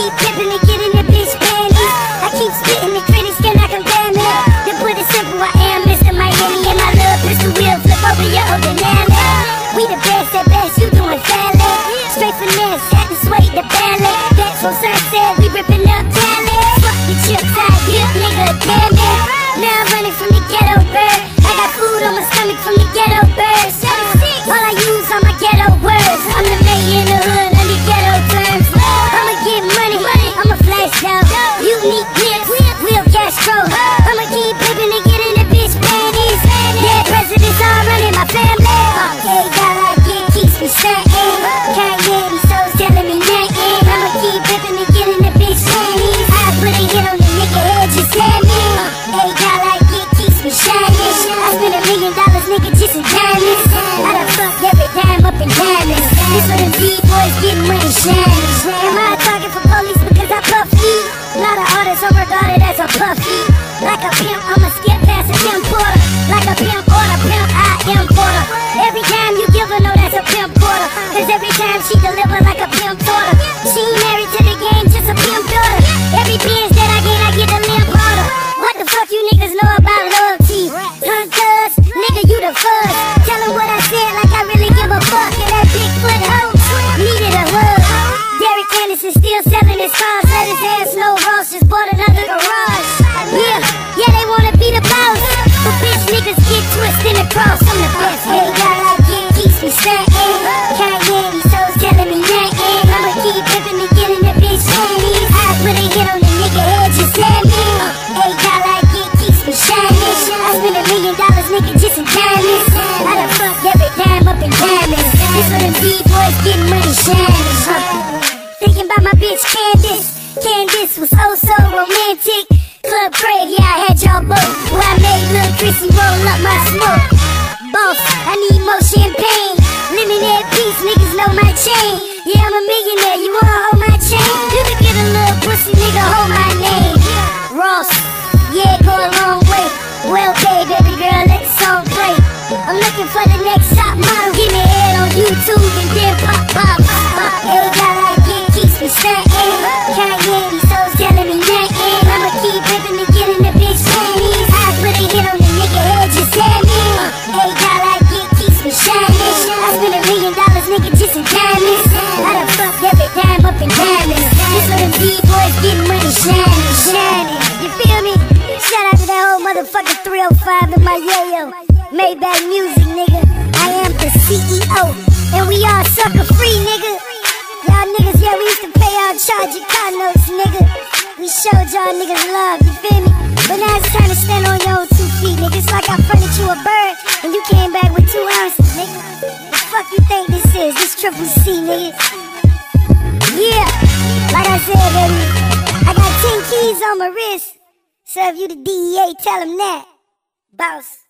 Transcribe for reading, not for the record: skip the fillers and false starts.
keep pimping and getting the bitch panties. I keep spitting, the critics cannot compare me. To put it simple, I am Mr. Miami, and my love pistol will flip over your old banana. We the best at best, you doing fairly. Straight finesse, had to sway the ballet. That's what Sir said, we ripping up talent. Fuck the chips, I get nigga, damn it. Now I'm running from the ghetto bird. I got food on my stomach from the ghetto birds. All I use are my ghetto words. I'm the mayor in the hood under ghetto terms. I'ma get money, I'ma flash out. Unique clips, real Castro. I'ma keep pimping and getting the bitch panties. Yeah, presidents all running my family. Okay, God like it keeps me certain. Can't hear these souls telling me nothing. I'ma keep pimping and getting the bitch panties. I put a hit on the nigga head, just tell me. Hey, God like it keeps me shining. I spent $1 million, nigga, just in diamonds. I done fucked every dime up in diamonds. This for them D-boys getting money shining. Am I a target for police because I puff heat? A lot of artists are regarded as a puffy. Like a pimp, I'ma skip past a pimp porter. Like a pimp order, pimp I am porter. Every time you give her, no, that's a pimp quarter. Cause every time she deliver like a pimp daughter. She ain't married to the game, just a pimp daughter. Every biz that I gain, I get a limp harder. What the fuck you niggas know about loyalty? Cuz, nigga, you the fuzz. Tell them what I said like I really give a fuck. And that Bigfoot hoe needed a hug. Derek Anderson still selling his cars. Let his ass no Ross, just bought another garage. Yeah, they wanna be the boss. But bitch niggas get twisted and cross. I'm the best. Hey, God like it keeps me certain. Can't hear these souls telling me nothing. I'ma keep pimping and getting the bitch panties. I put a hit on the nigga head, just tell me. Hey, God like it keeps me shining. I spent $1 million, nigga, just in diamonds. I done fucked every dime up in diamonds. This for them D-boys getting money shining. Thinking about my bitch Candace. Candace was oh so romantic. Club Craig, yeah, I had y'all both. Where I made Lil Chrissy roll up my smoke. Boss, I need more champagne. Limited piece, niggas know my chain. Yeah, I'm a millionaire, you wanna hold my chain? You can get a little pussy, nigga, hold my name. Ross, yeah, go a long way. Well paid, baby girl, let the song play. I'm looking for the next top model. Give me head on YouTube and then pop, pop, pop. Hey, God like it keeps me certain. Can't hear these souls telling me nothing. I'ma keep pimping and getting the bitch panties. I put a hit on the nigga head, just tell me. Hey, God like it keeps me shining. I spent $1 million, nigga, just in diamonds. I done fucked every dime up in diamonds. This for them D-boys getting money shining, shining. You feel me? Shout out to that whole motherfucking 305 in my yayo. Maybach music, nigga. I am the CEO, and we all sucker free, nigga. Y'all niggas, yeah, we used to pay our charge your car notes, nigga. We showed y'all niggas love, you feel me? But now it's time to stand on your own 2 feet, nigga. It's like I fronted you a bird, and you came back with 2 ounces, nigga. The fuck you think this is? This Triple C, nigga. Yeah, like I said, baby, I got 10 keys on my wrist. So if you the DEA, tell them that. Boss.